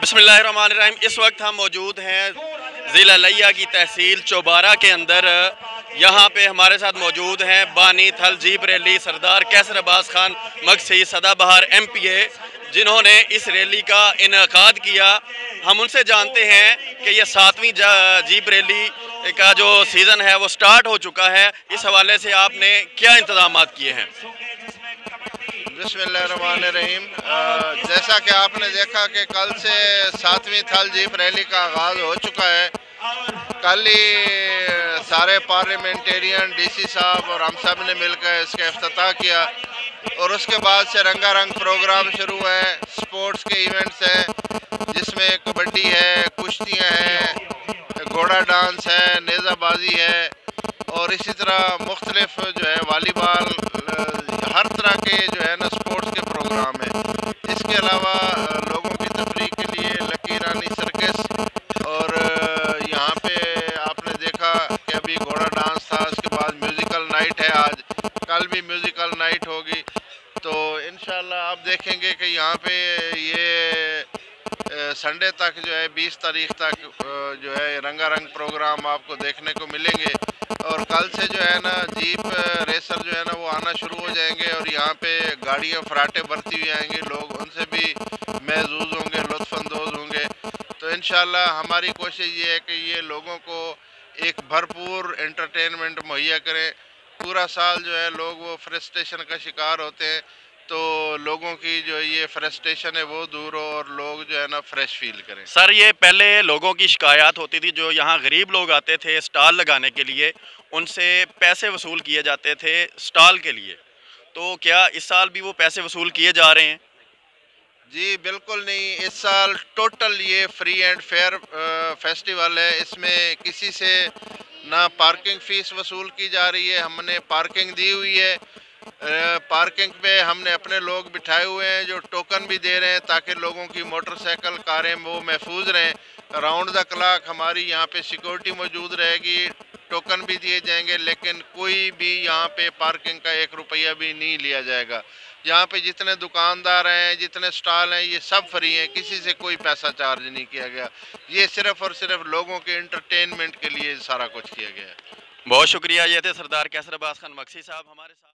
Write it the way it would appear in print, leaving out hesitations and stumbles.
बिस्मिल्लाहिर्रहमानिर्रहीम। इस वक्त हम मौजूद हैं ज़िला लिया की तहसील चौबारा के अंदर। यहाँ पे हमारे साथ मौजूद हैं बानी थल जीप रैली सरदार कैसर अब्बास खान मकसी सदाबहार MPA, जिन्होंने इस रैली का इनेकाद किया। हम उनसे जानते हैं कि ये 7वीं जीप रैली का जो सीज़न है वो स्टार्ट हो चुका है। इस हवाले से आपने क्या इंतजाम किए हैं? बिस्मिल्लाहिर्रहमानिर्रहीम। जैसा कि आपने देखा कि कल से 7वीं थल जीप रैली का आगाज़ हो चुका है। कल ही सारे पार्लियामेंटेरियन DC साहब और हम सब ने मिलकर इसका इफ्तिताह किया और उसके बाद से रंगारंग प्रोग्राम शुरू है। स्पोर्ट्स के इवेंट्स हैं जिसमें कबड्डी है, कुश्तियाँ हैं, घोड़ा डांस है, नेज़ाबाजी है और इसी तरह मुख्तलिफ जो है वॉलीबॉल, हर तरह के जो है ना स्पोर्ट्स के प्रोग्राम हैं। इसके अलावा लोगों की तफरीह के लिए लकी रानी सर्कस और यहाँ पे आपने देखा कि अभी घोड़ा डांस था, उसके बाद म्यूज़िकल नाइट है। आज कल भी म्यूज़िकल नाइट होगी। तो इंशाल्लाह आप देखेंगे कि यहाँ पे ये संडे तक जो है 20 तारीख तक जो है रंगारंग प्रोग्राम आपको देखने को मिलेंगे। और कल से जो है ना जीप रेसर जो है ना वो आना शुरू हो जाएंगे और यहाँ पे गाड़ियाँ फराटे भरती हुई आएंगी। लोग उनसे भी महजूज होंगे, लुत्फ़अंदोज़ होंगे। तो इंशाल्लाह हमारी कोशिश ये है कि ये लोगों को एक भरपूर एंटरटेनमेंट मुहैया करें। पूरा साल जो है लोग वो फ्रस्ट्रेशन का शिकार होते हैं, तो लोगों की जो ये फ्रस्ट्रेशन है वो दूर हो और लोग जो है ना फ्रेश फील करें। सर, ये पहले लोगों की शिकायत होती थी, जो यहाँ गरीब लोग आते थे स्टॉल लगाने के लिए, उनसे पैसे वसूल किए जाते थे स्टॉल के लिए। तो क्या इस साल भी वो पैसे वसूल किए जा रहे हैं? जी बिल्कुल नहीं, इस साल टोटल ये फ्री एंड फेयर फेस्टिवल है। इसमें किसी से ना पार्किंग फ़ीस वसूल की जा रही है, हमने पार्किंग दी हुई है। पार्किंग पे हमने अपने लोग बिठाए हुए हैं जो टोकन भी दे रहे हैं ताकि लोगों की मोटरसाइकिल कारें वो महफूज रहें। राउंड द क्लॉक हमारी यहाँ पे सिक्योरिटी मौजूद रहेगी, टोकन भी दिए जाएंगे, लेकिन कोई भी यहाँ पे पार्किंग का 1 रुपया भी नहीं लिया जाएगा। यहाँ पे जितने दुकानदार हैं, जितने स्टॉल हैं, ये सब फ्री हैं, किसी से कोई पैसा चार्ज नहीं किया गया। ये सिर्फ़ और सिर्फ लोगों के इंटरटेनमेंट के लिए सारा कुछ किया गया है। बहुत शुक्रिया। ये थे सरदार कैसर अब्बास खान मकसी साहब हमारे साथ।